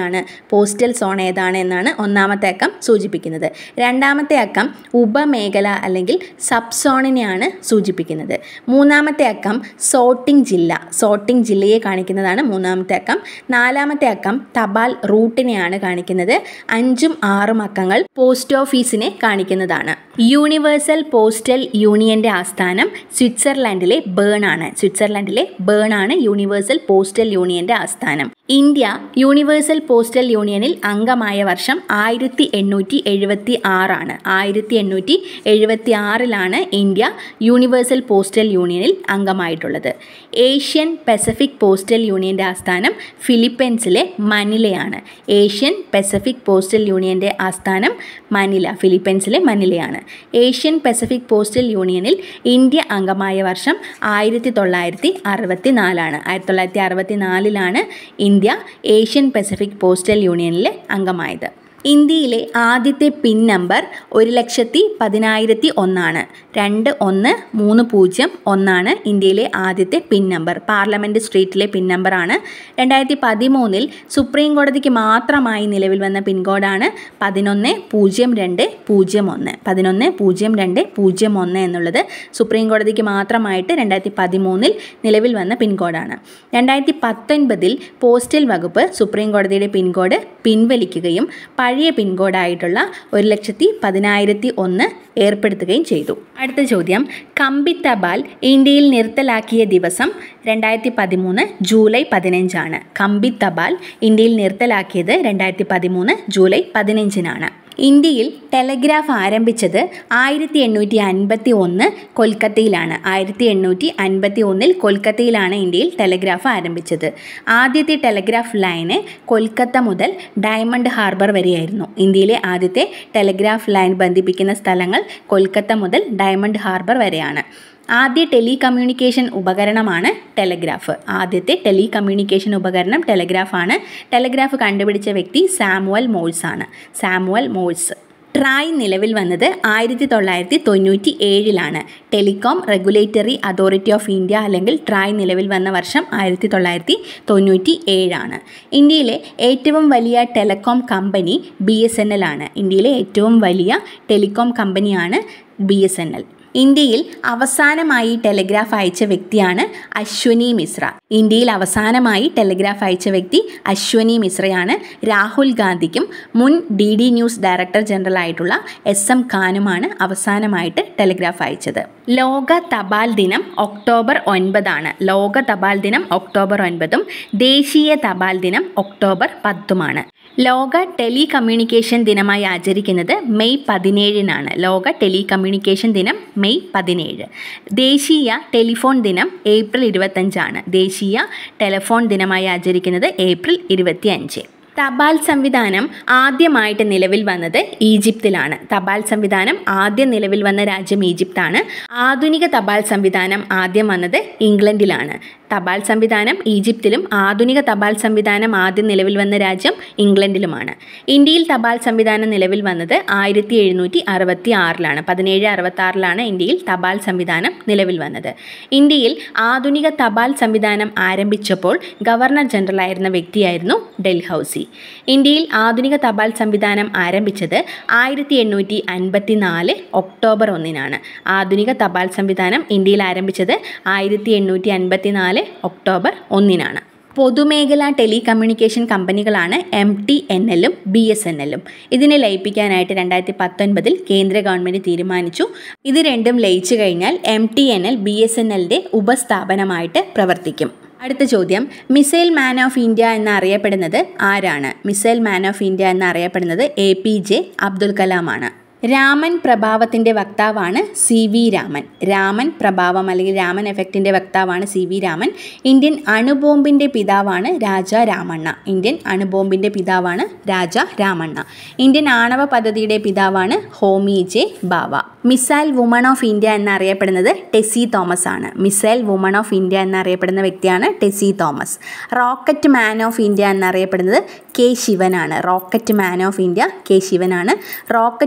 ഏതാണ്, പോസ്റ്റൽ സോൺ ഏതാണ് എന്നാണ് ഒന്നാമത്തെ അക്കം സൂചിപ്പിക്കുന്നത്. രണ്ടാമത്തെ അക്കം ഉപമേഖല അല്ലെങ്കിൽ സബ് സോണിനെയാണ് സൂചിപ്പിക്കുന്നത്. മൂന്നാമത്തെ അക്കം സോർട്ടിംഗ് ജില്ല, സോർട്ടിംഗ് ജില്ലയെ കാണിക്കുന്നതാണ് മൂന്നാമത്തെ അക്കം. നാലാമത്തെ അക്കം തപാൽ റൂട്ടിനെയാണ് കാണിക്കുന്നത്. അഞ്ചും ആറും അക്കങ്ങൾ പോസ്റ്റ് ഓഫീസിനെ കാണിക്കുന്നതാണ്. യൂണിവേഴ്സൽ പോസ്റ്റൽ യൂണിയന്റെ ആസ്ഥാനം സ്വിറ്റ്സർലൻഡിലെ ബേൺ ആണ്. സ്വിറ്റ്സർലൻഡിലെ ബേൺ ആണ് യൂണിവേഴ്സൽ പോസ്റ്റൽ യൂണിയന്റെ ആസ്ഥാനം. ഇന്ത്യ യൂണിവേഴ്സൽ പോസ്റ്റൽ യൂണിയനിൽ അംഗമായ വർഷം ആയിരത്തി എണ്ണൂറ്റി എഴുപത്തി ആറാണ്. ആയിരത്തി എണ്ണൂറ്റി എഴുപത്തി ആറിലാണ് ഇന്ത്യ യൂണിവേഴ്സൽ പോസ്റ്റൽ യൂണിയനിൽ അംഗമായിട്ടുള്ളത്. ഏഷ്യൻ പസഫിക് പോസ്റ്റൽ യൂണിയന്റെ ആസ്ഥാനം ഫിലിപ്പൈൻസിലെ മനിലയാണ്. ഏഷ്യൻ പസഫിക് പോസ്റ്റൽ യൂണിയന്റെ ആസ്ഥാനം മനില, ഫിലിപ്പൈൻസിലെ മനിലയാണ്. ഏഷ്യൻ പസഫിക് പോസ്റ്റൽ യൂണിയനിൽ ഇന്ത്യ അംഗമായ വർഷം ആയിരത്തി തൊള്ളായിരത്തി അറുപത്തി നാലാണ്. ആയിരത്തി തൊള്ളായിരത്തി അറുപത്തി നാലിലാണ് ഇന്ത്യ ഏഷ്യൻ പസഫിക് പോസ്റ്റൽ യൂണിയനിലെ അംഗമായത്. ഇന്ത്യയിലെ ആദ്യത്തെ പിൻ നമ്പർ ഒരു ലക്ഷത്തി പതിനായിരത്തി ഒന്നാണ്. രണ്ട് ഒന്ന് മൂന്ന് പൂജ്യം ഒന്നാണ് ഇന്ത്യയിലെ ആദ്യത്തെ പിൻ നമ്പർ. പാർലമെൻറ്റ് സ്ട്രീറ്റിലെ പിൻ നമ്പറാണ്. രണ്ടായിരത്തി പതിമൂന്നിൽ സുപ്രീം കോടതിക്ക് മാത്രമായി നിലവിൽ വന്ന പിൻകോഡാണ് പതിനൊന്ന് പൂജ്യം രണ്ട് പൂജ്യം ഒന്ന്. പതിനൊന്ന് പൂജ്യം രണ്ട് പൂജ്യം ഒന്ന് എന്നുള്ളത് സുപ്രീം കോടതിക്ക് മാത്രമായിട്ട് രണ്ടായിരത്തി പതിമൂന്നിൽ നിലവിൽ വന്ന പിൻകോഡാണ്. രണ്ടായിരത്തി പത്തൊൻപതിൽ പോസ്റ്റൽ വകുപ്പ് സുപ്രീം കോടതിയുടെ പിൻകോഡ് പിൻവലിക്കുകയും പഴയ പിൻകോഡായിട്ടുള്ള ഒരു ലക്ഷത്തി പതിനായിരത്തി ഒന്ന് ഏർപ്പെടുത്തുകയും ചെയ്തു. അടുത്ത ചോദ്യം, കമ്പി തപാൽ ഇന്ത്യയിൽ നിർത്തലാക്കിയ ദിവസം രണ്ടായിരത്തി പതിമൂന്ന് ജൂലൈ പതിനഞ്ചാണ്. കമ്പി തപാൽ ഇന്ത്യയിൽ നിർത്തലാക്കിയത് രണ്ടായിരത്തി പതിമൂന്ന് ജൂലൈ പതിനഞ്ചിനാണ്. ഇന്ത്യയിൽ ടെലഗ്രാഫ് ആരംഭിച്ചത് ആയിരത്തി എണ്ണൂറ്റി അൻപത്തി ഒന്ന് കൊൽക്കത്തയിലാണ്. ആയിരത്തി എണ്ണൂറ്റി അൻപത്തി ഒന്നിൽ കൊൽക്കത്തയിലാണ് ഇന്ത്യയിൽ ടെലഗ്രാഫ് ആരംഭിച്ചത്. ആദ്യത്തെ ടെലഗ്രാഫ് ലൈന് കൊൽക്കത്ത മുതൽ ഡയമണ്ട് ഹാർബർ വരെയായിരുന്നു. ഇന്ത്യയിലെ ആദ്യത്തെ ടെലഗ്രാഫ് ലൈൻ ബന്ധിപ്പിക്കുന്ന സ്ഥലങ്ങൾ കൊൽക്കത്ത മുതൽ ഡയമണ്ട് ഹാർബർ വരെയാണ്. ആദ്യ ടെലി കമ്മ്യൂണിക്കേഷൻ ഉപകരണമാണ് ടെലഗ്രാഫ്. ആദ്യത്തെ ടെലി കമ്മ്യൂണിക്കേഷൻ ഉപകരണം ടെലഗ്രാഫാണ്. ടെലഗ്രാഫ് കണ്ടുപിടിച്ച വ്യക്തി സാമുവൽ മോഴ്സ് ആണ്. Samuel Morse. ട്രായ് നിലവിൽ വന്നത് ആയിരത്തി തൊള്ളായിരത്തി തൊണ്ണൂറ്റി ഏഴിലാണ്. Telecom regulatory authority of India അല്ലെങ്കിൽ ട്രായ് നിലവിൽ വന്ന വർഷം ആയിരത്തി തൊള്ളായിരത്തി തൊണ്ണൂറ്റി ഏഴാണ്. ഇന്ത്യയിലെ ഏറ്റവും വലിയ telecom company B S N L ആണ്. ഇന്ത്യയിലെ ഏറ്റവും വലിയ ടെലികോം കമ്പനിയാണ് ബി എസ് എൻ എൽ. ഇന്ത്യയിൽ അവസാനമായി ടെലഗ്രാഫ് അയച്ച വ്യക്തിയാണ് അശ്വനി മിശ്ര. ഇന്ത്യയിൽ അവസാനമായി ടെലഗ്രാഫ് അയച്ച വ്യക്തി അശ്വനി മിശ്രയാണ്. രാഹുൽ ഗാന്ധിക്കും മുൻ D D news director general ആയിട്ടുള്ള എസ് എം ഖാനുമാണ് അവസാനമായിട്ട് ടെലഗ്രാഫ് അയച്ചത്. ലോക തപാൽ ദിനം ഒക്ടോബർ ഒൻപതാണ്. ലോക തപാൽ ദിനം ഒക്ടോബർ ഒൻപതും ദേശീയ തപാൽ ദിനം ഒക്ടോബർ പത്തുമാണ്. ലോക ടെലി കമ്മ്യൂണിക്കേഷൻ ദിനമായി ആചരിക്കുന്നത് മെയ് പതിനേഴിനാണ്. ലോക ടെലി കമ്മ്യൂണിക്കേഷൻ ദിനം മെയ് പതിനേഴ്. ദേശീയ ടെലിഫോൺ ദിനം ഏപ്രിൽ ഇരുപത്തഞ്ചാണ്. ദേശീയ ടെലിഫോൺ ദിനമായി ആചരിക്കുന്നത് ഏപ്രിൽ ഇരുപത്തി അഞ്ച്. തപാൽ സംവിധാനം ആദ്യമായിട്ട് നിലവിൽ വന്നത് ഈജിപ്തിലാണ്. തപാൽ സംവിധാനം ആദ്യം നിലവിൽ വന്ന രാജ്യം ഈജിപ്താണ്. ആധുനിക തപാൽ സംവിധാനം ആദ്യം വന്നത് ഇംഗ്ലണ്ടിലാണ്. തപാൽ സംവിധാനം ഈജിപ്തിലും ആധുനിക തപാൽ സംവിധാനം ആദ്യം നിലവിൽ വന്ന രാജ്യം ഇംഗ്ലണ്ടിലുമാണ്. ഇന്ത്യയിൽ തപാൽ സംവിധാനം നിലവിൽ വന്നത് ആയിരത്തി എഴുന്നൂറ്റി അറുപത്തി ആറിലാണ്. പതിനേഴ് അറുപത്തി ആറിലാണ് ഇന്ത്യയിൽ തപാൽ സംവിധാനം നിലവിൽ വന്നത്. ഇന്ത്യയിൽ ആധുനിക തപാൽ സംവിധാനം ആരംഭിച്ചപ്പോൾ ഗവർണർ ജനറൽ ആയിരുന്ന വ്യക്തിയായിരുന്നു ഡൽഹൌസി. ഇന്ത്യയിൽ ആധുനിക തപാൽ സംവിധാനം ആരംഭിച്ചത് ആയിരത്തി എണ്ണൂറ്റി അൻപത്തി നാല് ഒക്ടോബർ ഒന്നിനാണ്. ആധുനിക തപാൽ സംവിധാനം ഇന്ത്യയിൽ ആരംഭിച്ചത് ആയിരത്തി എണ്ണൂറ്റി അൻപത്തി നാല് ഒക്ടോബർ ഒന്നിനാണ്. പൊതുമേഖലാ ടെലി കമ്മ്യൂണിക്കേഷൻ കമ്പനികളാണ് എം ടി എൻ എല്ലും ബി എസ് എൻ എല്ലും. ഇതിനെ ലയിപ്പിക്കാനായിട്ട് രണ്ടായിരത്തി പത്തൊൻപതിൽ കേന്ദ്ര ഗവൺമെൻറ് തീരുമാനിച്ചു. ഇത് രണ്ടും ലയിച്ചു കഴിഞ്ഞാൽ M T N L B S N എല്ലിൻ്റെ ഉപസ്ഥാപനമായിട്ട് പ്രവർത്തിക്കും. അടുത്ത ചോദ്യം, മിസൈൽ മാൻ ഓഫ് ഇന്ത്യ എന്നറിയപ്പെടുന്നത് ആരാണ്? മിസൈൽ മാൻ ഓഫ് ഇന്ത്യ എന്നറിയപ്പെടുന്നത് എ പി ജെ അബ്ദുൽ കലാമാണ്. രാമൻ പ്രഭാവത്തിൻ്റെ വക്താവാണ് സി വി രാമൻ. രാമൻ പ്രഭാവം അല്ലെങ്കിൽ രാമൻ എഫക്റ്റിൻ്റെ വക്താവാണ് സി വി രാമൻ. ഇന്ത്യൻ അണുബോംബിൻ്റെ പിതാവാണ് രാജ രാമണ്ണ. ഇന്ത്യൻ അണുബോംബിൻ്റെ പിതാവാണ് രാജ രാമണ്ണ. ഇന്ത്യൻ ആണവ പദ്ധതിയുടെ പിതാവാണ് Homi J Bhabha. Missile woman of India എന്നറിയപ്പെടുന്നത് ടെസി തോമസ് ആണ്. മിസൈൽ വുമൺ ഓഫ് ഇന്ത്യ എന്നറിയപ്പെടുന്ന വ്യക്തിയാണ് Tessy Thomas. Rocket man of India എന്നറിയപ്പെടുന്നത് കെ ശിവനാണ്. Rocket man of India K ശിവനാണ്. Rocket woman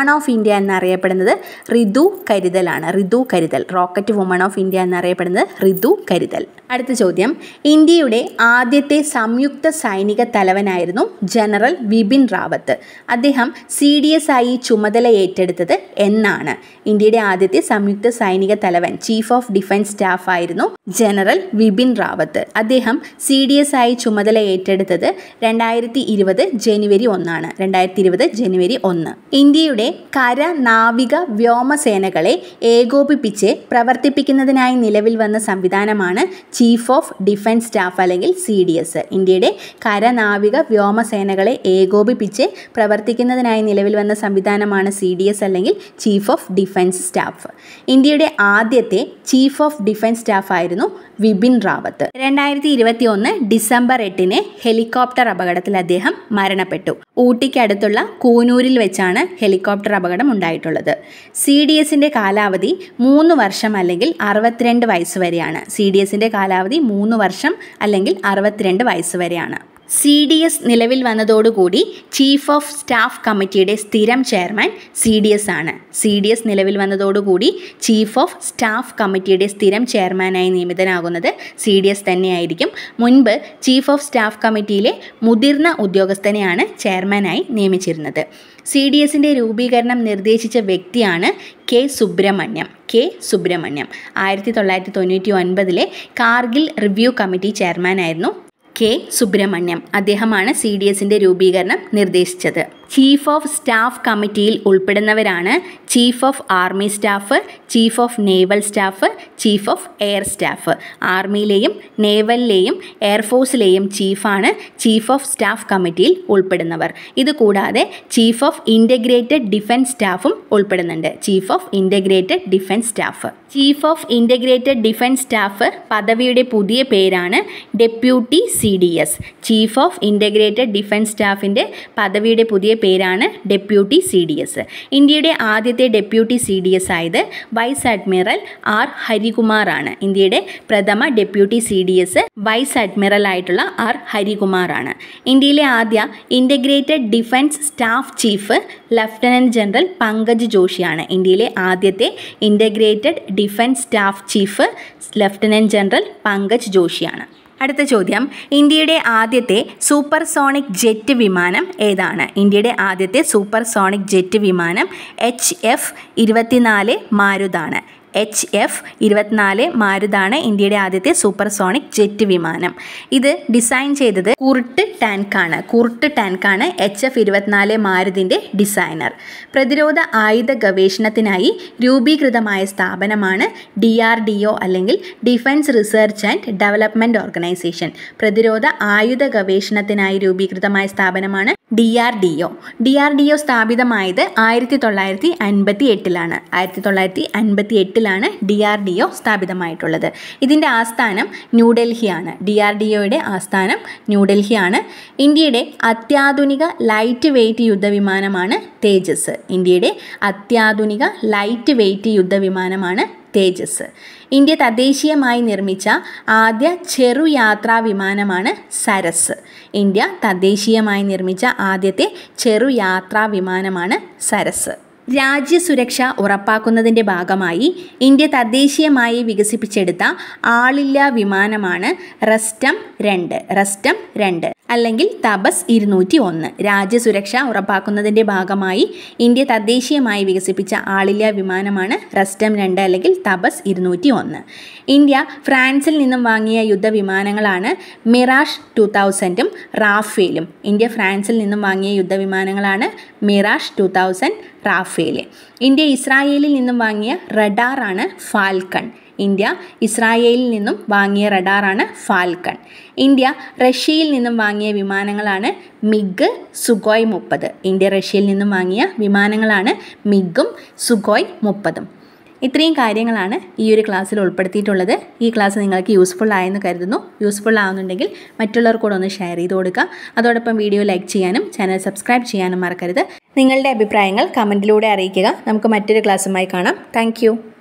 woman of India എന്നറിയപ്പെടുന്നത് ഋതു കരുതലാണ്. ഋതു കരുതൽ. റോക്കറ്റ് വുമൺ ഓഫ് ഇന്ത്യ എന്നറിയപ്പെടുന്നത് ഋതു കരുതൽ. അടുത്ത ചോദ്യം, ഇന്ത്യയുടെ ആദ്യത്തെ സംയുക്ത സൈനിക തലവനായിരുന്നു ജനറൽ ബിപിൻ റാവത്ത്. അദ്ദേഹം സി ഡി എസ് ആയി ചുമതല ഏറ്റെടുത്തത് എന്നാണ്? ഇന്ത്യയുടെ ആദ്യത്തെ സംയുക്ത സൈനിക തലവൻ ചീഫ് ഓഫ് ഡിഫൻസ് സ്റ്റാഫ് ആയിരുന്നു ജനറൽ ബിപിൻ റാവത്ത്. അദ്ദേഹം സി ഡി എസ് ആയി ചുമതല ഏറ്റെടുത്തത് രണ്ടായിരത്തി ഇരുപത് ജനുവരി ഒന്നാണ്. രണ്ടായിരത്തി ഇരുപത് ജനുവരി ഒന്ന്. ഇന്ത്യയുടെ കര, നാവിക, വ്യോമസേനകളെ ഏകോപിപ്പിച്ച് പ്രവർത്തിപ്പിക്കുന്നതിനായി നിലവിൽ വന്ന സംവിധാനമാണ് ചീഫ് ഓഫ് ഡിഫൻസ് സ്റ്റാഫ് അല്ലെങ്കിൽ സി ഡി എസ്. ഇന്ത്യയുടെ കര, നാവിക, വ്യോമസേനകളെ ഏകോപിപ്പിച്ച് പ്രവർത്തിക്കുന്നതിനായി നിലവിൽ വന്ന സംവിധാനമാണ് സി ഡി എസ് അല്ലെങ്കിൽ ചീഫ് ഓഫ് ഡിഫൻസ് സ്റ്റാഫ്. ഇന്ത്യയുടെ ആദ്യത്തെ ചീഫ് ഓഫ് ഡിഫൻസ് സ്റ്റാഫ് ആയിരുന്നു ബിപിൻ റാവത്ത്. രണ്ടായിരത്തി ഇരുപത്തി ഒന്ന് ഡിസംബർ എട്ടിന് ഹെലികോപ്റ്റർ അപകടത്തിൽ അദ്ദേഹം മരണപ്പെട്ടു. ഊട്ടിക്കടുത്തുള്ള കൂനൂരിൽ വെച്ചാണ് ഹെലികോപ്റ്റർ അപകടം ഉണ്ടായിട്ടുള്ളത്. സി ഡി എസിൻ്റെ കാലാവധി മൂന്ന് വർഷം അല്ലെങ്കിൽ അറുപത്തിരണ്ട് വയസ്സ് വരെയാണ്. സി ഡി എസിൻ്റെ കാലാവധി മൂന്ന് വർഷം അല്ലെങ്കിൽ അറുപത്തിരണ്ട് വയസ്സ് വരെയാണ്. സി ഡി എസ് നിലവിൽ വന്നതോടുകൂടി ചീഫ് ഓഫ് സ്റ്റാഫ് കമ്മിറ്റിയുടെ സ്ഥിരം ചെയർമാൻ സി ഡി എസ് ആണ്. സി ഡി എസ് നിലവിൽ വന്നതോടുകൂടി ചീഫ് ഓഫ് സ്റ്റാഫ് കമ്മിറ്റിയുടെ സ്ഥിരം ചെയർമാനായി നിയമിതനാകുന്നത് സി ഡി എസ് തന്നെയായിരിക്കും. മുൻപ് ചീഫ് ഓഫ് സ്റ്റാഫ് കമ്മിറ്റിയിലെ മുതിർന്ന ഉദ്യോഗസ്ഥനെയാണ് ചെയർമാനായി നിയമിച്ചിരുന്നത്. സി ഡി എസിൻ്റെ രൂപീകരണം നിർദ്ദേശിച്ച വ്യക്തിയാണ് കെ സുബ്രഹ്മണ്യം. കെ സുബ്രഹ്മണ്യം ആയിരത്തി തൊള്ളായിരത്തി തൊണ്ണൂറ്റി ഒൻപതിലെ കാർഗിൽ റിവ്യൂ കമ്മിറ്റി ചെയർമാനായിരുന്നു കെ സുബ്രഹ്മണ്യം. അദ്ദേഹമാണ് സി ഡി എസിൻ്റെ രൂപീകരണം നിർദ്ദേശിച്ചത്. ചീഫ് ഓഫ് സ്റ്റാഫ് കമ്മിറ്റിയിൽ ഉൾപ്പെടുന്നവരാണ് chief of army staff, chief of naval staff, chief of air staff. ആർമിയിലെയും നേവലിലെയും എയർഫോഴ്സിലെയും ചീഫാണ് ചീഫ് ഓഫ് സ്റ്റാഫ് കമ്മിറ്റിയിൽ ഉൾപ്പെടുന്നവർ. ഇതുകൂടാതെ ചീഫ് ഓഫ് ഇൻ്റഗ്രേറ്റഡ് ഡിഫൻസ് സ്റ്റാഫും ഉൾപ്പെടുന്നുണ്ട്. Chief of integrated defence staff. Chief of integrated defence staff പദവിയുടെ പുതിയ പേരാണ് deputy C D S. Chief of integrated defence സ്റ്റാഫിൻ്റെ പദവിയുടെ പുതിയ പേരാണ് ഡെപ്യൂട്ടി സി ഡി എസ്. ഇന്ത്യയുടെ ആദ്യത്തെ ഡെപ്യൂട്ടി സി ഡി എസ് ആയത് വൈസ് അഡ്മിറൽ ആർ ഹരികുമാർ ആണ്. ഇന്ത്യയുടെ പ്രഥമ deputy C D S vice admiral ആയിട്ടുള്ള ആർ ഹരികുമാർ ആണ്. ഇന്ത്യയിലെ ആദ്യ integrated defence staff chief lieutenant general Pankaj ജോഷിയാണ്. ഇന്ത്യയിലെ ആദ്യത്തെ integrated defence staff chief lieutenant general Pankaj ജോഷിയാണ്. അടുത്ത ചോദ്യം, ഇന്ത്യയുടെ ആദ്യത്തെ സൂപ്പർസോണിക് ജെറ്റ് വിമാനം ഏതാണ്? ഇന്ത്യയുടെ ആദ്യത്തെ സൂപ്പർസോണിക് ജെറ്റ് വിമാനം എച്ച് എഫ് ഇരുപത്തിനാല് മാരുതാണ്. എച്ച് എഫ് ഇരുപത്തിനാല് മാരുതാണ് ഇന്ത്യയുടെ ആദ്യത്തെ സൂപ്പർസോണിക് ജെറ്റ് വിമാനം. ഇത് ഡിസൈൻ ചെയ്തത് കുർട്ട് ടാൻകാണ്. കുർട്ട് ടാൻകാണ് എച്ച് എഫ് ഇരുപത്തിനാല് മാരുതിൻ്റെ ഡിസൈനർ. പ്രതിരോധ ആയുധ ഗവേഷണത്തിനായി രൂപീകൃതമായ സ്ഥാപനമാണ് ഡി ആർ ഡി ഒ അല്ലെങ്കിൽ defence research and development organisation. പ്രതിരോധ ആയുധ ഗവേഷണത്തിനായി രൂപീകൃതമായ സ്ഥാപനമാണ് D R D O. D R D O സ്ഥാപിതമായത് ആയിരത്തി തൊള്ളായിരത്തി അൻപത്തി എട്ടിലാണ്. ആയിരത്തി തൊള്ളായിരത്തി അൻപത്തി എട്ടിലാണ് ഡി ആർ ഡി ഒ സ്ഥാപിതമായിട്ടുള്ളത്. ഇതിൻ്റെ ആസ്ഥാനം ന്യൂഡൽഹിയാണ്. ഡി ആർ ഡി ഒയുടെ ആസ്ഥാനം ന്യൂഡൽഹിയാണ്. ഇന്ത്യയുടെ അത്യാധുനിക ലൈറ്റ് വെയ്റ്റ് യുദ്ധവിമാനമാണ് തേജസ്. ഇന്ത്യയുടെ അത്യാധുനിക ലൈറ്റ് വെയ്റ്റ് യുദ്ധവിമാനമാണ് തേജസ്. ഇന്ത്യ തദ്ദേശീയമായി നിർമ്മിച്ച ആദ്യ ചെറുയാത്രാ വിമാനമാണ് സരസ്. ഇന്ത്യ തദ്ദേശീയമായി നിർമ്മിച്ച ആദ്യത്തെ ചെറുയാത്രാ വിമാനമാണ് സരസ്. രാജ്യസുരക്ഷ ഉറപ്പാക്കുന്നതിൻ്റെ ഭാഗമായി ഇന്ത്യ തദ്ദേശീയമായി വികസിപ്പിച്ചെടുത്ത ആളില്ലാ വിമാനമാണ് റസ്റ്റം രണ്ട്. റസ്റ്റം രണ്ട് അല്ലെങ്കിൽ തപസ് ഇരുന്നൂറ്റി ഒന്ന്. രാജ്യസുരക്ഷ ഉറപ്പാക്കുന്നതിൻ്റെ ഭാഗമായി ഇന്ത്യ തദ്ദേശീയമായി വികസിപ്പിച്ച ആളില്ലാ വിമാനമാണ് റസ്റ്റം രണ്ട് അല്ലെങ്കിൽ തപസ് ഇരുന്നൂറ്റി ഒന്ന്. ഇന്ത്യ ഫ്രാൻസിൽ നിന്നും വാങ്ങിയ യുദ്ധവിമാനങ്ങളാണ് മിറാഷ് ടു തൗസൻഡും റാഫേലും. ഇന്ത്യ ഫ്രാൻസിൽ നിന്നും വാങ്ങിയ യുദ്ധവിമാനങ്ങളാണ് Mirage two thousand Rafale. India ഇസ്രായേലിൽ നിന്നും വാങ്ങിയ റഡാറാണ് ഫാൽക്കൺ. ഇന്ത്യ ഇസ്രായേലിൽ നിന്നും വാങ്ങിയ റഡാറാണ് ഫാൽക്കൺ. ഇന്ത്യ റഷ്യയിൽ നിന്നും വാങ്ങിയ വിമാനങ്ങളാണ് മിഗ്, സുഖോയ് മുപ്പത്. ഇന്ത്യ റഷ്യയിൽ നിന്നും വാങ്ങിയ വിമാനങ്ങളാണ് മിഗും സുഖോയ് മുപ്പതും. ഇത്രയും കാര്യങ്ങളാണ് ഈ ഒരു ക്ലാസ്സിൽ ഉൾപ്പെടുത്തിയിട്ടുള്ളത്. ഈ ക്ലാസ് നിങ്ങൾക്ക് യൂസ്ഫുൾ ആയെന്ന് കരുതുന്നു. യൂസ്ഫുൾ ആവുന്നുണ്ടെങ്കിൽ മറ്റുള്ളവർക്കൂടെ ഒന്ന് ഷെയർ ചെയ്ത് കൊടുക്കുക. അതോടൊപ്പം വീഡിയോ ലൈക്ക് ചെയ്യാനും ചാനൽ സബ്സ്ക്രൈബ് ചെയ്യാനും മറക്കരുത്. നിങ്ങളുടെ അഭിപ്രായങ്ങൾ കമൻറ്റിലൂടെ അറിയിക്കുക. നമുക്ക് മറ്റൊരു ക്ലാസ്സുമായി കാണാം. താങ്ക്